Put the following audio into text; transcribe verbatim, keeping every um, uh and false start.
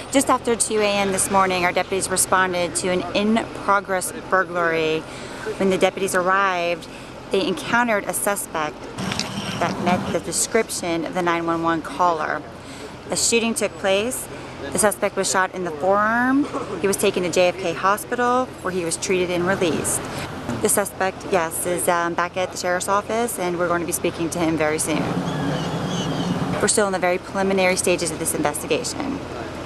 Just after two A M this morning, our deputies responded to an in-progress burglary. When the deputies arrived, they encountered a suspect that met the description of the nine one one caller. A shooting took place. The suspect was shot in the forearm. He was taken to J F K Hospital, where he was treated and released. The suspect, yes, is um, back at the sheriff's office, and we're going to be speaking to him very soon. We're still in the very preliminary stages of this investigation.